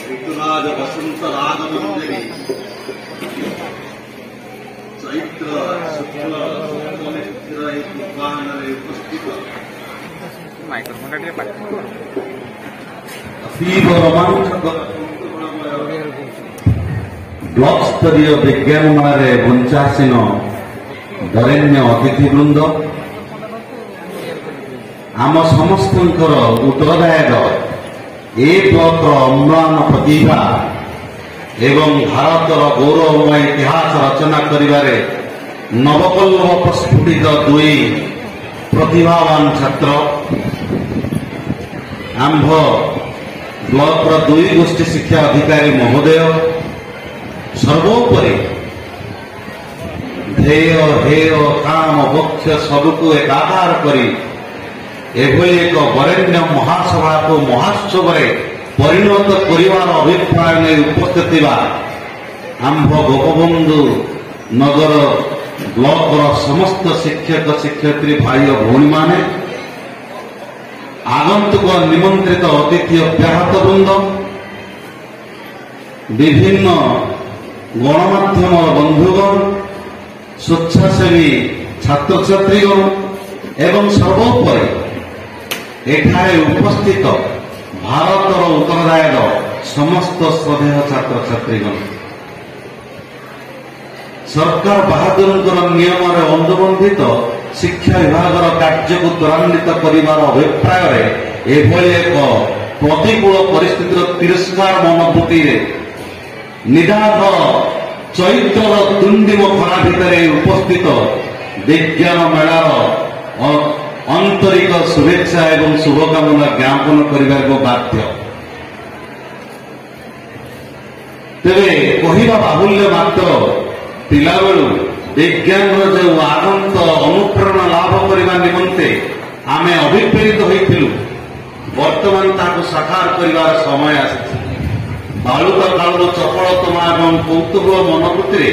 ऋतुराज वसंत राग मंजरी चैत्र शुक्ल शुक्लमित्र तूफाନରେ उपस्थित अतीव रोमांचक ब्लॉक स्तरीय विज्ञान मेलाରେ बंचासीन बरेण्य अतिथिवृंद आम समस्तंकर उत्तरदायक ए ब्लॉक अम्लान प्रतिभा एवं भारतर गौरवमय इतिहास रचना करिबारे नवकल्लभ प्रस्फुटित दुई प्रतिभावान छात्र आंभ ब्लॉक दुई गोष्ठी शिक्षा अधिकारी महोदय सर्वोपरि ध्येय हेय काम वक्ष सबको एकाकार करी एभली एक बरेण्य महासभा को महोत्सव परिणत करिवार अभिप्राय नहीं उपस्थित आंभ गोपबंधु नगर ब्लॉक समस्त शिक्षक शिक्षयित्री भाई और भौणी माने आगंतुक निमंत्रित अतिथि अभ्याहत वृंद विभिन्न गणमाध्यम बंधुगण स्वेच्छासेवी छात्र छात्रीगण एवं सर्वोपरि एठारे उपस्थित भारतर उत्तरदायक समस्त श्रद्धेय छात्र छात्रीगण सरकार बहादुर नियम अनुबंधित शिक्षा विभाग कार्य को त्वरान्वित कर अभिप्राय एभली एक प्रतिकूल परिस्थितिर तिरस्कार मनोभूति निदाघ चैत्र तुंडिम खरा भितर उपस्थित विज्ञान मेलार आंतरिक शुभेच्छा एवं शुभकामना ज्ञापन करने को बाध्य तेरे कहवा बाहुल्य मात्र पिला बेलू विज्ञान जो आगंत अनुप्रेरणा लाभ करने निमंते आमे अभिप्रेरित होइथिलु वर्तमान ताको साकार करिवार समय आसी बालुका काल चपलतमा एवं कौतूहल मनोवृत्ति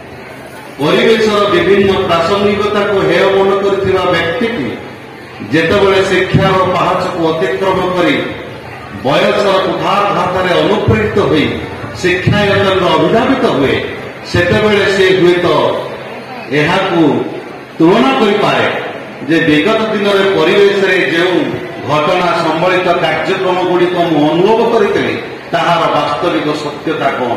परिवेशर विभिन्न प्रासंगिकता को हेय मन करथिबा व्यक्ति की जेतेबेले शिक्षार पहाच को अतिक्रम करी बयसर कुठारघात अनुप्रेरित होई शिक्षायतन अभिधावित हुए सेतेबेले से हुए तो यह तुलना करिपारे जे विगत दिन में परिवेश रे जो घटना संबलित कार्यक्रम गुड़िक मु अनुभव करी ताहार वास्तविक सत्यता कौन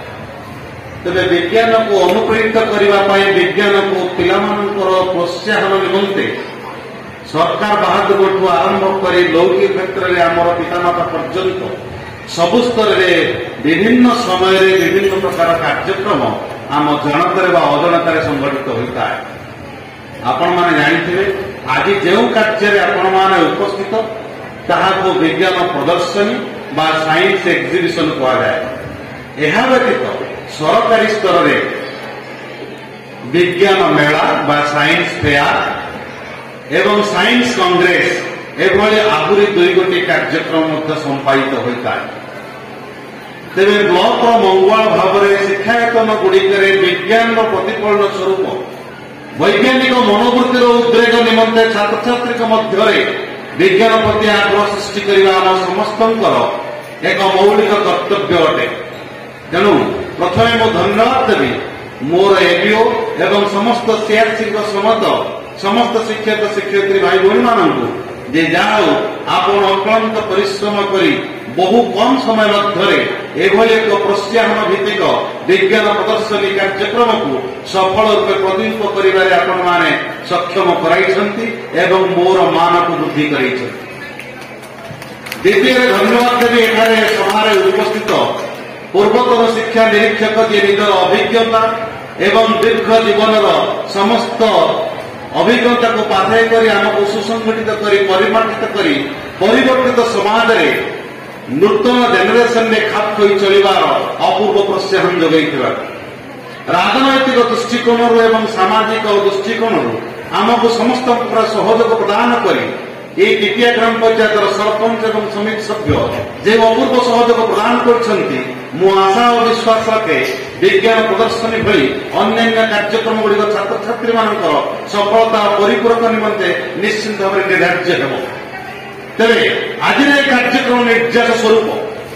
तेरे विज्ञान को अनुप्रेरित करने विज्ञान को पिलामानंकर प्रोत्साहन निमंते सरकार बहादुर आरंभ कर लौकिक क्षेत्र में आमर पितामाता पर्यंत सबु स्तर विभिन्न समय विभिन्न प्रकार कार्यक्रम आम जनतार अजणत संगठित होता है। आपण मैंने जानते आज जो कार्य आपण मैंने उपस्थित ताहाको विज्ञान प्रदर्शनी बा साइंस एक्जिबिशन कहुए। यह व्यतीत सरकारी स्तर में विज्ञान मेला बा साइंस फेयर एवं साइंस कांग्रेस एभली आहुरी दुई गोटी कार्यक्रम संपादित होता है। तेरे ब्लॉक मंगल भाव में शिक्षायतन गुड़िक विज्ञान प्रतिफलन स्वरूप वैज्ञानिक मनोवृत्तिर उद्रेक निमंते छात्र छात्री मध्य विज्ञान प्रति आग्रह सृष्टि करने आम समस्त एक मौलिक कर्तव्य अटे। तेणु प्रथमे मु धन्यवाद देवी मोर एबीओ एवं समस्त सीआरसी समेत समस्त शिक्षक शिक्षयित्री भाई भौणी मानू जे जाओ आपण अक्लांत परिश्रम करी बहु कम समय मध्य एभली एक प्रोत्साहन भित्तिक विज्ञान प्रदर्शनी कार्यक्रम को सफल रूपे प्रतिनिधित्व करिबारे आपण माने सक्षम कराइछंती एवं मोर मान को वृद्धि कराइछंती। द्वितीय धन्यवाद देवी एठारे सभारे उपस्थित पूर्वतन शिक्षा निरीक्षक जे निजर अभिज्ञता एवं दीर्घ जीवनर समस्त अभिज्ञता को पाथाई कर आमको सुसंगठित कर परिमार्जित कर परिवर्तित समाज में नूतन जेनेरेशन में खाप खोई चलिबार अपूर्व प्रोत्साहन जोगाई राजनैतिक दृष्टिकोण एवं सामाजिक दृष्टिकोण आमको समस्त सहयोग प्रदान कर द्वितीय ग्राम पंचायत सरपंच एवं समिति सभ्य जो अपूर्व सहयोग प्रदान कर आशा और विश्वास रखे विज्ञान प्रदर्शनी भली अन्य कार्यक्रम गुड़िक छात्र छात्री मानकर सफलता परिपूरक निमंते निश्चित भाव निर्धार्य हो। तेरे आज कार्यक्रम निर्यास स्वरूप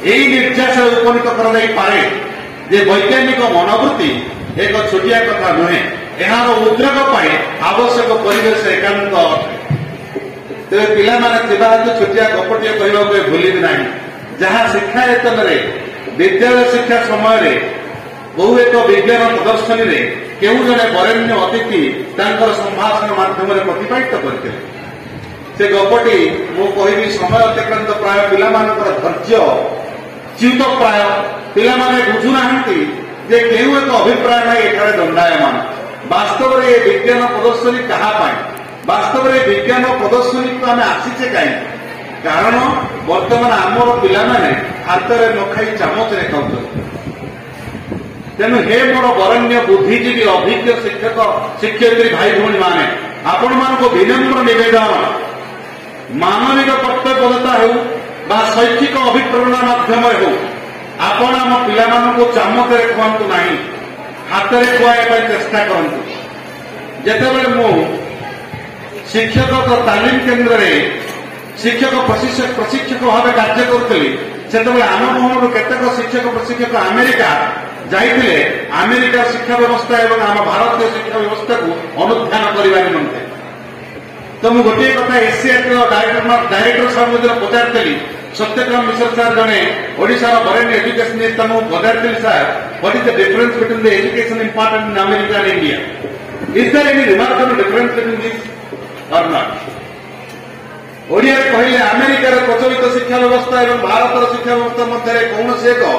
यही निर्यास उपनीत करे जे वैज्ञानिक मनोवृत्ति एक छोटिया कथा नुहे यार उद्योग आवश्यक परिवेश एकांत तेज पिला छोटिया गपटे कहवाक भूल ना जहाँ शिक्षा यतन विद्यालय शिक्षा समय बहु एक विज्ञान प्रदर्शनी रे केउ जने वरेण्य अतिथि संभाषण माध्यम प्रतिपादित करते से गपटी मु कहि समय अतिक्रांत प्राय पिला धैर्य च्युत प्राय पिला बुझुना जे केउ एक अभिप्राय ना एठारे दंडायमान वास्तव में ये विज्ञान प्रदर्शनी कहा वास्तव में विज्ञान प्रदर्शनी को आम आसीचे कहीं कारण बर्तमान आमर पिला हाथ में न खाई चामच रे खाऊ तेणु हे मोर वरण्य बुद्धिजीवी अभिज्ञ शिक्षक शिक्षयित्री भाई भौणी माने आपण मानक विनम्र निवेदन मानविक कर्तव्यता हो शैक्षिक अभिप्रेरणा माध्यम हो आपण आम पिला चामच रे खुआंतु नहीं हाथ में खुआई चेष्टा करूँ जितेबाला मु शिक्षक तालीम केन्द्र में शिक्षक प्रशिक्षक भाव कार्य करुली से आम महल केतक शिक्षक प्रशिक्षक अमेरिका जाइए अमेरिका शिक्षा व्यवस्था एवं आम भारतीय शिक्षा व्यवस्था को अनुध्यान करने निमंते तो मुझे गोटे कथा एसीआर डायरेक्टर साहब जो पचारि सत्यकाम मिश्र सार जड़े ओडिशार वरेण्य एजुकेशनिस्ट पचारि sir what is the difference between the education important in America and India is there any remarkable difference between this or not Odia कहले अमेरिकार प्रचलित शिक्षा व्यवस्था और भारत शिक्षा व्यवस्था मध्य कौन से एक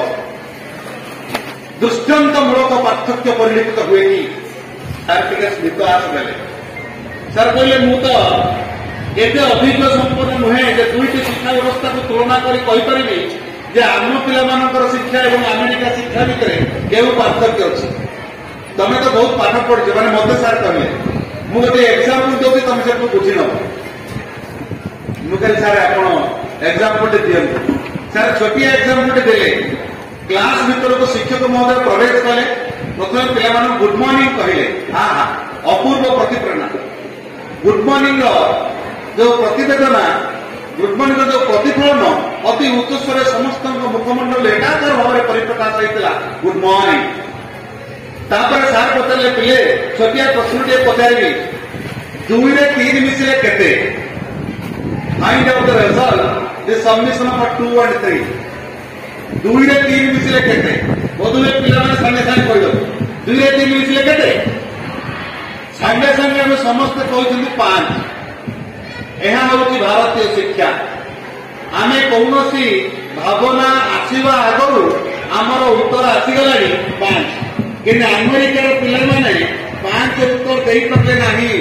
दृष्टांतमूलक पार्थक्य परिलक्षित हुए कि सार टे स्मित आसगले सार कहले मु तो एते अभिज्ञ संपन्न नुहे जे दुईटी शिक्षा व्यवस्था को तुलना करी जे आम पिला शिक्षा और अमेरिका शिक्षा भितर केउ पार्थक्य अच्छी तमें तो बहुत पाठ पढ़ मैंने मत सार कहले मुझे गोटे एक्जाम्पल दौर तुम से बुझी नब मुझे सार आप एक्जाम्पल दिखते सार छोटिया एक्जाम्पल देले क्लास भीतर को शिक्षक महोदय प्रवेश कले प्रथम पिला गुड मॉर्निंग कहले हाँ हाँ अपूर्व प्रतिप्रेरणा गुड मॉर्निंग जो प्रतिवेदना गुड मॉर्निंग जो प्रतिफलन अति उच्च स्तर समस्त मुखमंडल एकाकार भाव में परिप्रकाश होता गुड मॉर्निंग तापर सार पचारे पिले छोटिया प्रश्न टे पचारि 2 रे 3 मिसिले केते find out the result the submission of 2 and 3 2 रे 3 मिसिले केते बोधले पिला माने संगे संगे कहि दो 2 रे 3 मिसिले केते संगे संगे हम समस्त कहउछन्ती 5 एहा होची भारतीय शिक्षा आमे कौनसी भावना आसीबा आगरु आमर उत्तर आसीगलानी 5 कि अमेरिकार पिलाने 5 उत्तर दे पारे नहीं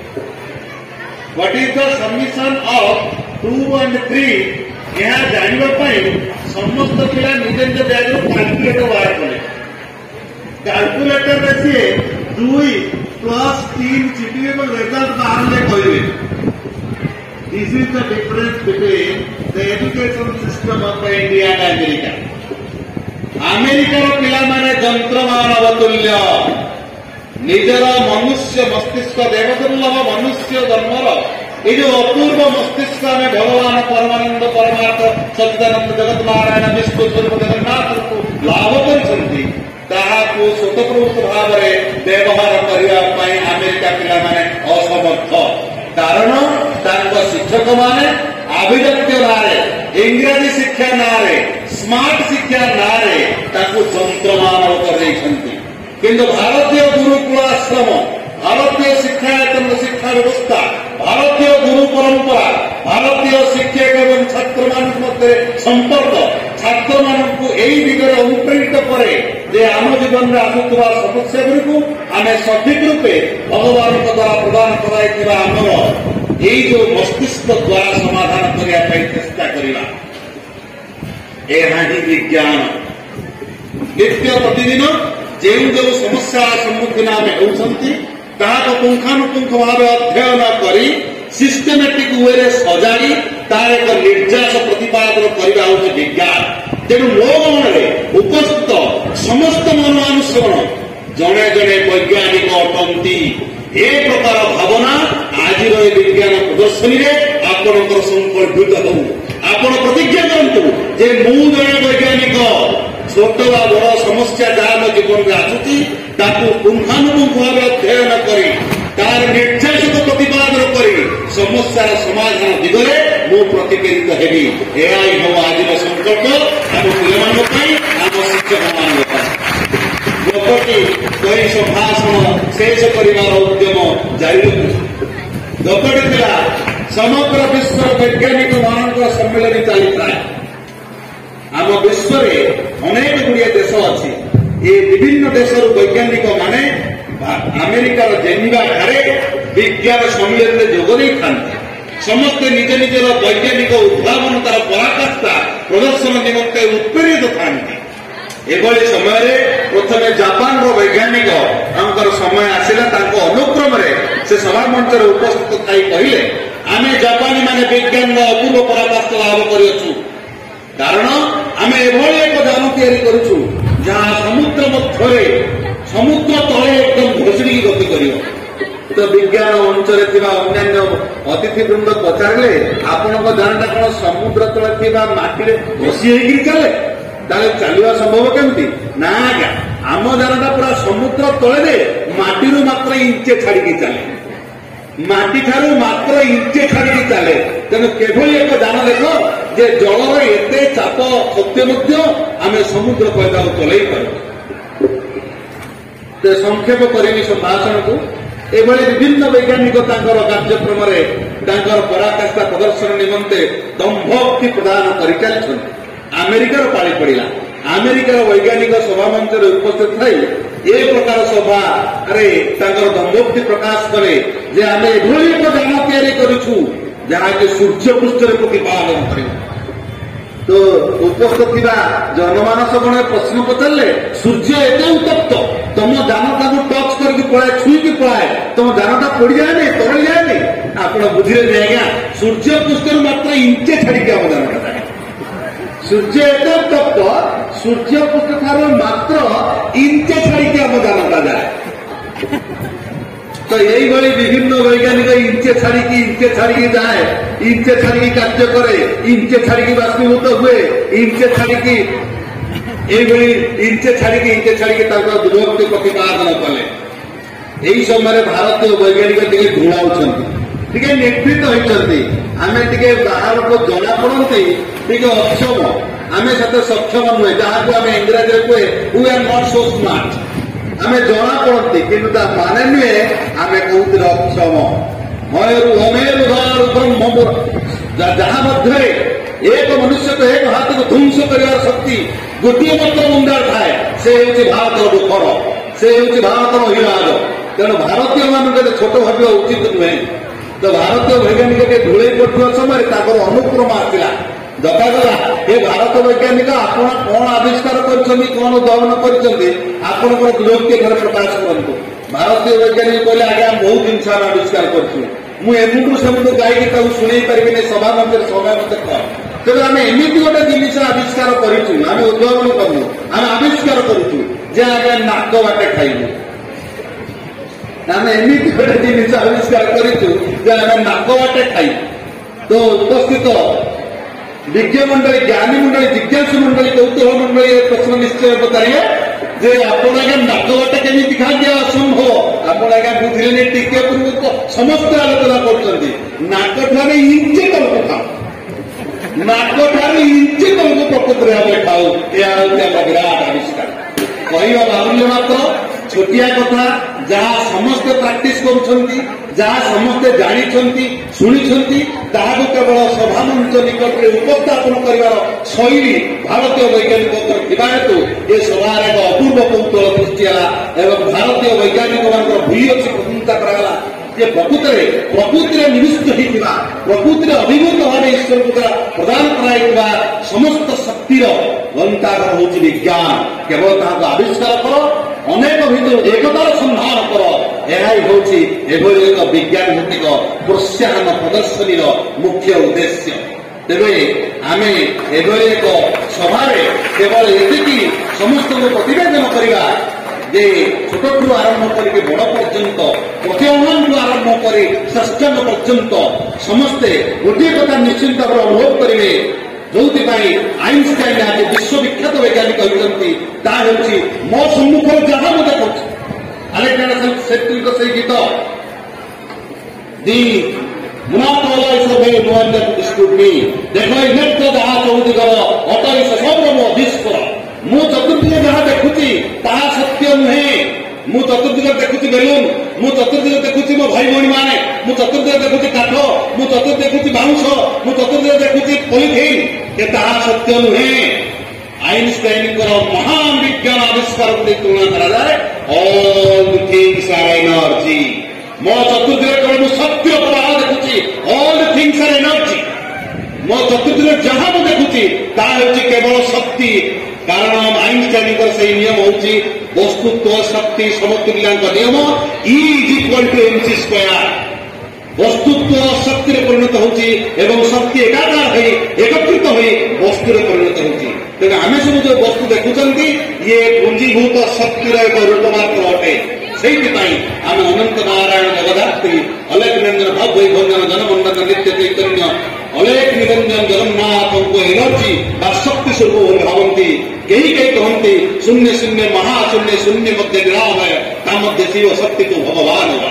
what is the submission of 2 and 3 यह जानापी समस्त पिला निज निज बैग कैलकुलेटर बाहर कले कैलकुलेटर सी 2 + 3 चिटी रिजल्ट बाहर कहे this is the difference between the education system of India and America अमेरिकार पिलाने जंत्र मानव तुल्य निजर मनुष्य मस्तिष्क देवदुर्लभ मनुष्य जन्मर ये जो अपूर्व मस्तिष्क में भगवान परमानंद परमार्थ सच्चिदानंद जगत नारायण विश्व स्वरूप जगन्नाथ को लाभ कर स्वतःप्रवृत्त भाव में व्यवहार करने अमेरिका पिलाने असमर्थ कारण शिक्षक माने अभिव्यक्ति नारे इंग्राजी शिक्षा नारे स्मार्ट शिक्षा नारे जंत्र मानव कर भारतीय गुरुकुल आश्रम भारतीय शिक्षायतन शिक्षा व्यवस्था भारतीय गुरु परंपरा भारतीय शिक्षक एवं छात्र मान मध्य संपर्क छात्र मानक यही दिगरे अनुप्रेरित करे जे आम जीवन में आसुवा समस्या गुड़ी आम सठिक रूपे भगवान द्वारा प्रदान कराइथिबा आमर यही जो मस्तिष्क द्वारा समाधान करने चेष्टा करवा यह विज्ञान नित्य प्रतिदिन जो जो समस्या सम्मुखीन आम होती पुंखानुपुंख भाव अध्ययन कर सिस्टेमेटिक वे सजाड़ी तार एक निर्यास प्रतिपादन करने हूँ विज्ञान तेणु मो गणरे उपस्थित समस्त मनुष्यगण जड़े जड़े वैज्ञानिक अटंती ए प्रकार भावना आज विज्ञान प्रदर्शनी में आपंकर संकल्पित हो आप ଆପଣ ପ୍ରତିଜ୍ଞା କରନ୍ତୁ ଯେ ମୁଁ ଜଣେ ବୈଜ୍ଞାନିକ ଛୋଟ ବା ବଡ଼ ସମସ୍ୟା ଯାହା ମୋ ଜୀବନରେ ଆସୁଛି ତାକୁ ପୁଙ୍ଖାନୁପୁଙ୍ଖ ଭାବେ ଅଧ୍ୟୟନ କରି ତାର ନିର୍ଦ୍ଦେଶକ ପ୍ରତିପାଦନ କରି ସମସ୍ୟାର ସମାଧାନ ଦିଗରେ ମୁଁ ପ୍ରତିକ୍ରିତ ହେବି। ଏହା ହିଁ ହେବ ଆଜିର ସଂକଳ୍ପ ଆମ ପିଲାମାନଙ୍କ ପାଇଁ, ଆମ ଶିକ୍ଷକମାନଙ୍କ ପାଇଁ। ଲୋକଟି କହି ସମ୍ଭାଷଣ ଶେଷ କରିବାର ଉଦ୍ୟମ ଜାରି ରଖୁଛି। ଲୋକଟି ଥିଲା ସମଗ୍ର ବିଶ୍ୱର ବୈଜ୍ଞାନିକ ମାନଙ୍କର ସମ୍ମିଳନୀ ଚାଲିଥାଏ। ଆମ ବିଶ୍ୱରେ ଅନେକ ଗୁଡ଼ିଏ ଦେଶ ଅଛି। ଏ ବିଭିନ୍ନ ଦେଶରୁ ବୈଜ୍ଞାନିକ ମାନେ ଆମେରିକାର ଜେନିଭା ଠାରେ ବିଜ୍ଞାନ ସମ୍ମିଳନୀରେ ଯୋଗ ଦେଇଥାନ୍ତି। ସମସ୍ତେ ନିଜ ନିଜର ବୈଜ୍ଞାନିକ ଉଦ୍ଭାବନତାର ପରାକାଷ୍ଠା ପ୍ରଦର୍ଶନ ନିମନ୍ତେ ଉତ୍ପ୍ରେରିତ ଥାନ୍ତି। ଏଭଳି ସମୟରେ ପ୍ରଥମେ ଜାପାନର ବୈଜ୍ଞାନିକ ତାଙ୍କର ସମୟ ଆସିଲା। ତାଙ୍କ ଅନୁକ୍ରମରେ ସେ ସଭା ମଞ୍ଚରେ ଉପସ୍ଥିତ ଥାଇ କହିଲେ, ଆମେ ଜାପାନୀ ମାନେ ବିଜ୍ଞାନର ଅପୂର୍ବ ପରାକାଷ୍ଠା ଲାଭ କରିଅଛୁ। କାରଣ ଆମେ ଏଭଳି ଏକ ଯାନ ତିଆରି କରୁଛୁ ଯାହା ସମୁଦ୍ର ମଧ୍ୟରେ ସମୁଦ୍ର ତଳେ ଏକଦମ ଘୋଷିକି ଗତି କରିବ। ତ ବିଜ୍ଞାନ ମଞ୍ଚରେ ଥିବା ଅନ୍ୟାନ୍ୟ ଅତିଥିବୃନ୍ଦ ପଚାରିଲେ, ଆପଣଙ୍କ ଯାନଟା କଣ ସମୁଦ୍ର ତଳେ ଥିବା ମାଟିରେ ଘୋଷି ହେଇକି ଚାଲେ? ତାହେଲେ ଚାଲିବା ସମ୍ଭବ କେମିତି? ନା ଆଜ୍ଞା, ଆମ ଯାନଟା ପୁରା ସମୁଦ୍ର ତଳେ ମାଟିରୁ ମାତ୍ର ଇଞ୍ଚେ ଛାଡିକି ଚାଲେ। ମାଟିଠାରୁ ମାତ୍ର ଇଞ୍ଚେ ଛାଡିକି ଚାଲେ। ତେଣୁ କେଭଳି ଏକ ଯାନ ଦେଖ ଯେ ଜଳର ଏତେ ଚାପ ସତ୍ତ୍ୱେ ମଧ୍ୟ ଆମେ ସମୁଦ୍ର ପଇଦାକୁ ଚଲେଇ ପାରୁ। ସଂକ୍ଷେପ କରିବି ସମ୍ଭାଷଣକୁ। ଏଭଳି ବିଭିନ୍ନ ବୈଜ୍ଞାନିକ ତାଙ୍କର କାର୍ଯ୍ୟକ୍ରମରେ ତାଙ୍କର ପରାକାଷ୍ଠା ପ୍ରଦର୍ଶନ ନିମନ୍ତେ ଦମ୍ଭୋକ୍ତି ପ୍ରଦାନ କରିଚାଲିଛନ୍ତି। ଆମେରିକାର ପାଳି ପଡ଼ିଲା। ଆମେରିକାର ବୈଜ୍ଞାନିକ ସଭା ମଞ୍ଚରେ ଉପସ୍ଥିତ ଥାଇ ଏ ପ୍ରକାର ସଭାରେ ତାଙ୍କର ଦମ୍ଭୋକ୍ତି ପ୍ରକାଶ କଲେ ଯେ ଆମେ ଏଭଳି ଏକ ଯାନ ତିଆରି କରୁଛୁ ଯାହାକି ସୂର୍ଯ୍ୟ ପୃଷ୍ଠରେ ପ୍ରତିପାଦନ କରିବ। ତ ଉପସ୍ଥିତ ଥିବା ଜନମାନସ ଗଣ ପ୍ରଶ୍ନ ପଚାରିଲେ, ସୂର୍ଯ୍ୟ ଏତେ ଉତ୍ତପ୍ତ, ତମ ଯାନ ତାକୁ ଟଚ୍ କରିକି ପଳାଏ, ଛୁଇଁକି ପଳାଏ, ତମ ଯାନଟା ପୋଡ଼ିଯାଏନି, ତରଳି ଯାଏନି? ଆପଣ ବୁଝିଲେ ଯେ ଆଜ୍ଞା, ସୂର୍ଯ୍ୟ ପୃଷ୍ଠରୁ ମାତ୍ର ଇଞ୍ଚେ ଛାଡ଼ିକି ଆମ ଯାନଟା ଯାଏ। ସୂର୍ଯ୍ୟ ଏତେ ଉତ୍ତପ୍ତ, ସୂର୍ଯ୍ୟ ପୃଷ୍ଠ ଠାରୁ ମାତ୍ର ଇଞ୍ଚେ ଛାଡ଼ିକି ଆମ ଯାନଟା ଯାଏ। ତ এইভাবে বিভিন্ন বৈজ্ঞানিক ইঞ্চে ছাড়িকি যায়, ইঞ্চে ছাড়িকি কার্য করে, ইঞ্চে ছাড়িকি বাষ্পীভূত হুয়ে, ইঞ্চে ছাড়িকি এইভাবে ইঞ্চে ছাড়িকি তারপর দূরত্ব প্রতিপাদন কলে। এই সময় ভারতীয় বৈজ্ঞানিক টিকে ঘুরাউଛନ୍ତି, টিকে নিবৃত হইଛନ୍ତି। ଆମେ ଟିକେ ବାହାରକୁ ଜଣା ପଡନ୍ତି ଟିକେ ଅକ୍ଷମ, ଆମେ ସେତେ ସକ୍ଷମ ନୁହେଁ, ଯାହାକୁ ଆମେ ଇଂରାଜୀରେ କୁହେ we are not so smart. ଆମେ ଜଣା ପଡନ୍ତି କିନ୍ତୁ ତା ମାନେ ନୁହେଁ ଆମେ କୋଉଥିରେ ଅକ୍ଷମ। ଯାହା ମଧ୍ୟରେ ଏକ ମନୁଷ୍ୟକୁ ଏକ ହାତକୁ ଧ୍ୱଂସ କରିବାର ଶକ୍ତି ଗୋଟିଏ ମାତ୍ର ମୁଣ୍ଡ ଥାଏ, ସେ ହେଉଛି ଭାରତର ଦୁଃଖର, ସେ ହେଉଛି ଭାରତର ଅହିରାଜ। ତେଣୁ ଭାରତୀୟ ମାନଙ୍କୁ ଏତେ ଛୋଟ ଭାବିବା ଉଚିତ ନୁହେଁ। ତ ଭାରତୀୟ ବୈଜ୍ଞାନିକଟେ ଧୂଳେଇ ପଡୁଥିବା ସମୟରେ ତାଙ୍କର ଅନୁକ୍ରମ ଆସିଲା। ଦେଖାଗଲା ଏ ଭାରତ ବୈଜ୍ଞାନିକ ଆପଣ କଣ ଆବିଷ୍କାର କରିଛନ୍ତି, କଣ ଉଦ୍ଭାବନ କରିଛନ୍ତି, ଆପଣଙ୍କର ଦୃଢ଼ୋକ୍ତି ଏଠାରେ ପ୍ରକାଶ କରନ୍ତୁ। ଭାରତୀୟ ବୈଜ୍ଞାନିକ କହିଲେ, ଆଜ୍ଞା ବହୁତ ଜିନିଷ ଆମେ ଆବିଷ୍କାର କରୁଛୁ, ମୁଁ ଏମୁଠୁ ସେମୁଠୁ ଗାଇକି ତାକୁ ଶୁଣେଇ ପାରିବିନି, ସଭା ମଧ୍ୟରେ ସମୟ ମତେ କମ। ତେଣୁ ଆମେ ଏମିତି ଗୋଟେ ଜିନିଷ ଆବିଷ୍କାର କରିଛୁ, ଆମେ ଉଦ୍ଭାବନ କରୁନୁ, ଆମେ ଆବିଷ୍କାର କରୁଛୁ ଯେ ଆମେ ନାକ ବାଟେ ଖାଇବୁ। ଆମେ ଏମିତି ଗୋଟେ ଜିନିଷ ଆବିଷ୍କାର କରିଛୁ ଯେ ଆମେ ନାକ ବାଟେ ଖାଇବୁ। ତ ଉପସ୍ଥିତ ବିଜ୍ଞ ମଣ୍ଡଳୀ, ଜ୍ଞାନୀ ମଣ୍ଡଳୀ, ଜିଜ୍ଞାସୁ ମଣ୍ଡଳୀ, କୌତୁହଳ ମଣ୍ଡଳୀ ଏ ପ୍ରଶ୍ନ ନିଶ୍ଚୟ ପଚାରିବେ ଯେ ଆପଣ ଆଜ୍ଞା ନାକ ବାଟେ କେମିତି ଖାଆନ୍ତି? ଅସମ୍ଭବ। ଆପଣ ଆଜ୍ଞା ବୁଝିଲେନି, ଟିକେ ପୂର୍ବରୁ ସମସ୍ତେ ଆଲୋଚନା କରୁଛନ୍ତି ନାକଠାରୁ ଇଞ୍ଚେ ତଳକୁ ଖାଉ, ନାକଠାରୁ ଇଞ୍ଚେ ତଳକୁ ପ୍ରକୃତରେ ଆମେ ଖାଉ। ଏହା ହେଉଛି ଆମ ବିରାଟ ଆବିଷ୍କାର। କହିବା ବାହୁଲ୍ୟ ମାତ୍ର, ଛୋଟିଆ କଥା, ଯାହା ସମସ୍ତେ ପ୍ରାକ୍ଟିସ କରୁଛନ୍ତି, ଯାହା ସମସ୍ତେ ଜାଣିଛନ୍ତି, ଶୁଣିଛନ୍ତି, ତାହାକୁ କେବଳ ସଭାମଞ୍ଚ ନିକଟରେ ଉପସ୍ଥାପନ କରିବାର ଶୈଳୀ ଭାରତୀୟ ବୈଜ୍ଞାନିକଙ୍କର ଥିବା ହେତୁ ଏ ସଭାରେ ଏକ ଅପୂର୍ବ କୌତୁହଳ ସୃଷ୍ଟି ହେଲା ଏବଂ ଭାରତୀୟ ବୈଜ୍ଞାନିକମାନଙ୍କର ଭୂୟସୀ ପ୍ରଶଂସା କରାଗଲା ଯେ ପ୍ରକୃତିରେ ନିବିଷ୍ଟ ହୋଇଥିବା, ପ୍ରକୃତିରେ ଅଭିଭୂତ ଭାବେ ଈଶ୍ୱରଙ୍କୁ ଦ୍ୱାରା ପ୍ରଦାନ କରାଯାଇଥିବା ସମସ୍ତ ଶକ୍ତିର ଗନ୍ତାଘର ହେଉଛି ବିଜ୍ଞାନ। କେବଳ ତାହାକୁ ଆବିଷ୍କାର କର, ଅନେକ ଭିତରୁ ଏକତାର ସନ୍ଧାନ କର। ଏହା ହେଉଛି ଏଭଳି ଏକ ବିଜ୍ଞାନ ଭିତ୍ତିକ ପ୍ରୋତ୍ସାହନ ପ୍ରଦର୍ଶନୀର ମୁଖ୍ୟ ଉଦ୍ଦେଶ୍ୟ। ତେବେ ଆମେ ଏଭଳି ଏକ ସଭାରେ କେବଳ ଏତିକି ସମସ୍ତଙ୍କୁ ପ୍ରତିବେଦନ କରିବା ଯେ ଛୋଟଠୁ ଆରମ୍ଭ କରିକି ବଡ଼ ପର୍ଯ୍ୟନ୍ତ, ପ୍ରତିଭାବାନଠୁ ଆରମ୍ଭ କରି ଷଷ୍ଠାଙ୍ଗ ପର୍ଯ୍ୟନ୍ତ ସମସ୍ତେ ଗୋଟିଏ କଥା ନିଶ୍ଚିତ ଭାବରେ ଅନୁଭବ କରିବେ जो आइनस्टाइन आज विश्वविख्यात वैज्ञानिक होती मो सम्मुख जहाँ मुझे देखा अलेक्जेंडर सेट्रिक से गीत दी देख इनेक्ट जहाँ चौदिगर अटई से सब अधीश्वर मु चतुर्दिग जहाँ देखुची ताहा सत्य नुहे मु चतुर्दिग देखुची बेलून मु चतुर्दिग देखुची मो भाई भौणी माने मु चतुर्दिग देखुची काठ मु चतुर्दिग देखुची बाउंश मु चतुर्दिग देखुची पॉलिथिन के ताहा सत्य नुहे आइनस्टाइन महान विज्ञान आविष्कार तुलना करा जाए ऑल थिंग्स आर एनर्जी मो चतुर्दिग केवल सत्य प्रवाह देखुची ऑल थिंग्स आर एनर्जी मो चतुर्दिग जहाँ मु देखुची ताहा केवल शक्ति कारण आइनस्टाइन से नियम होची वस्तुत्व शक्ति समतुल्य नियम E = mc²। वस्तुत्व शक्ति परिणत होची एवं शक्ति एकाकार हो एकत्रित हो वस्तु परिणत होची तेज आम सब जो वस्तु देखुंती ये पुंजीभूत शक्तिर एक रूप मात्र अटे से आम अनंत नारायण जगदात्री अलेख निरंजन भाव वैभंजन जनमंडन नित्य चैतन्य अलेख निरंजन जगन्नाथ को एनर्जी बा शक्ति स्वरूप भावती कहीं कहते शून्य शून्य महाशून्य शून्य मध्य विराम है ता मध्य शिव शक्ति को भगवान होगा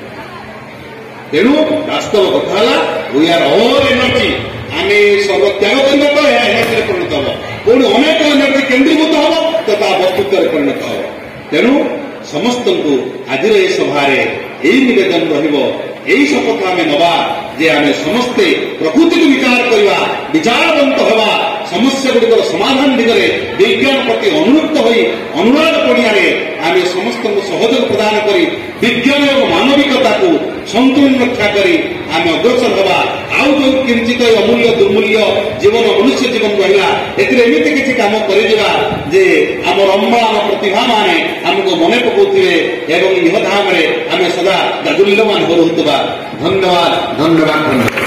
तेणु वास्तव कथा वी आर ऑल एनर्जी आम सर्व त्याग करने तो यह एनर्जी परिणत हम पुणी अनेक एनर्जी केन्द्रीभूत हम तो वस्तुत्व परिणत हम तेणु समस्त को आज सभार यही निवेदन रही शपथ आम नवा जे आम समस्ते प्रकृति को विचार करवा विचारवंत हवा समस्या गुड़िकर समाधान दिगरे विज्ञान प्रति अनुरक्त हो अनुराग पड़िया आम समस्त सहयोग प्रदान कर विज्ञान और मानविकता को संतुलन रक्षा करी आम अग्रसर हवा आउ जो किंचित अमूल्य दुर्मूल्य जीवन मनुष्य जीवन रहा एमती किसी कम कर आम रंबा आम प्रतिभा माने आमको मन पकाउे एवं यह धाम आम सदा दादुल्यमान हो धन्यवाद धन्यवाद।